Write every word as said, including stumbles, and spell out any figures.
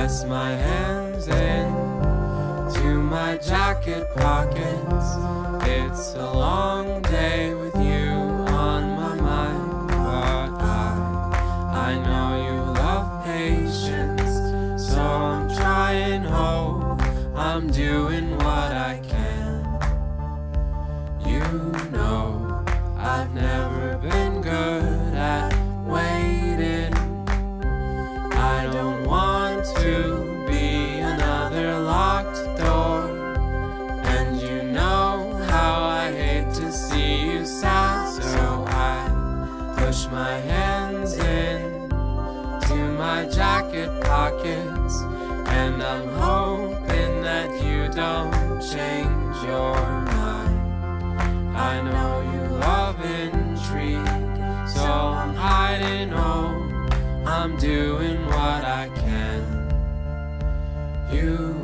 press my hands in to my jacket pockets. It's a long day with you on my mind, but I, I know you love patience, so I'm trying, oh, I'm doing what I can. You know, I've never been good at waiting. I don't want to be another locked door, and you know how I hate to see you sad, so I push my hands in to my jacket pockets, and I'm hoping that you don't change your mind. I know you love intrigue, so I'm hiding, oh, I'm doing what I can. You